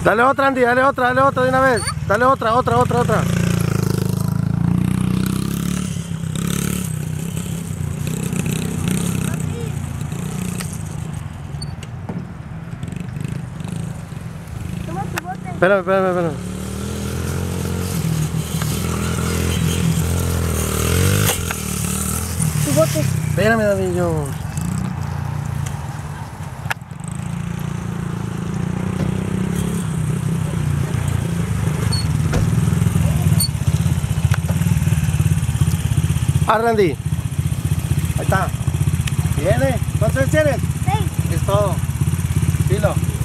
Dale otra, Andy, dale otra de una vez. Dale otra. Toma tu bote. Espérame. Tu bote. Espérame, Davillo. Randy. Ahí está. ¿Viene? ¿Cuántos tienes? 6. Es todo. Filo.